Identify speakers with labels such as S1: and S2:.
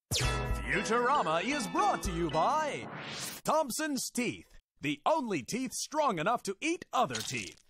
S1: Futurama is brought to you by Thompson's Teeth, the only teeth strong enough to eat other teeth.